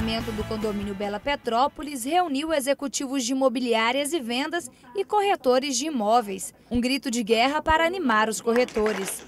lançamento do condomínio Bela Petrópolis reuniu executivos de imobiliárias e vendas e corretores de imóveis. Um grito de guerra para animar os corretores.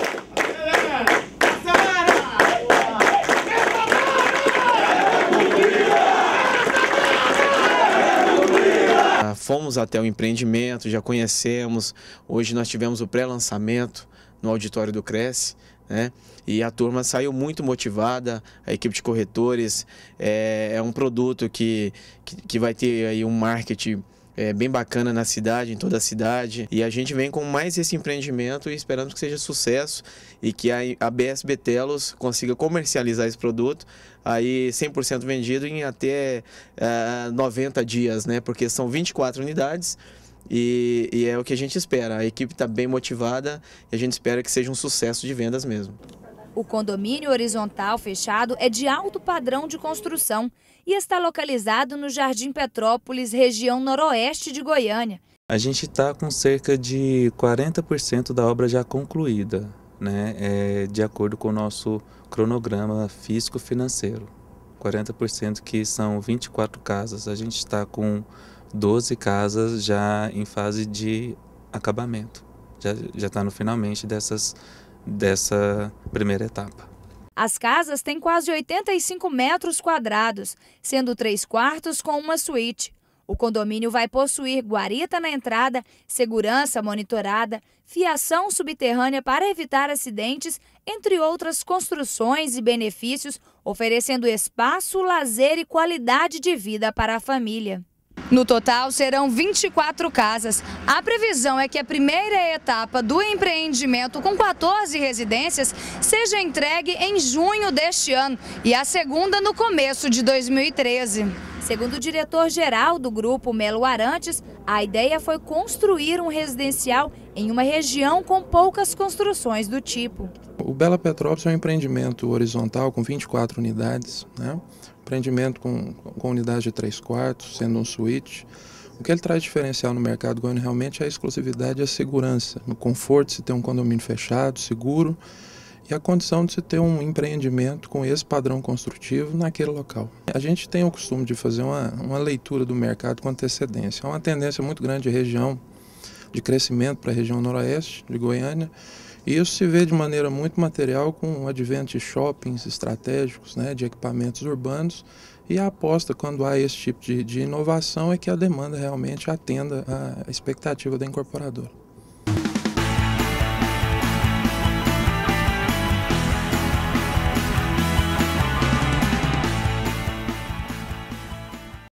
Fomos até o empreendimento, já conhecemos. Hoje nós tivemos o pré-lançamento no auditório do Cresce, né? E a turma saiu muito motivada, a equipe de corretores. É um produto que vai ter aí um marketing bem bacana na cidade, em toda a cidade. E a gente vem com mais esse empreendimento e esperamos que seja sucesso e que a BSB Telos consiga comercializar esse produto aí 100% vendido em até 90 dias, né? Porque são 24 unidades. E é o que a gente espera. A equipe está bem motivada e a gente espera que seja um sucesso de vendas mesmo. O condomínio horizontal fechado é de alto padrão de construção e está localizado no Jardim Petrópolis, região noroeste de Goiânia. A gente está com cerca de 40% da obra já concluída, né? De acordo com o nosso cronograma físico-financeiro. 40% que são 24 casas. A gente está com 12 casas já em fase de acabamento. Já está no finalmente dessa primeira etapa. As casas têm quase 85 metros quadrados, sendo 3 quartos com uma suíte. O condomínio vai possuir guarita na entrada, segurança monitorada, fiação subterrânea para evitar acidentes, entre outras construções e benefícios, oferecendo espaço, lazer e qualidade de vida para a família. No total, serão 24 casas. A previsão é que a primeira etapa do empreendimento, com 14 residências, seja entregue em junho deste ano e a segunda no começo de 2013. Segundo o diretor-geral do grupo, Melo Arantes, a ideia foi construir um residencial em uma região com poucas construções do tipo. O Bela Petrópolis é um empreendimento horizontal com 24 unidades, né? Empreendimento com unidade de 3 quartos, sendo um suíte. O que ele traz diferencial no mercado goiano realmente é a exclusividade e a segurança, no conforto de se ter um condomínio fechado, seguro, e a condição de se ter um empreendimento com esse padrão construtivo naquele local. A gente tem o costume de fazer uma leitura do mercado com antecedência. Há uma tendência muito grande de região, de crescimento para a região noroeste de Goiânia, e isso se vê de maneira muito material com o advento de shoppings estratégicos, né, de equipamentos urbanos, e a aposta quando há esse tipo de inovação é que a demanda realmente atenda à expectativa da incorporadora.